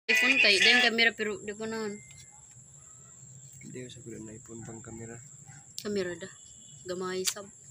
iPhone kay din kamera pero di ko naon. Hindi ko sa kulo na iPhone pang kamera. Kamera da. Gamay sab.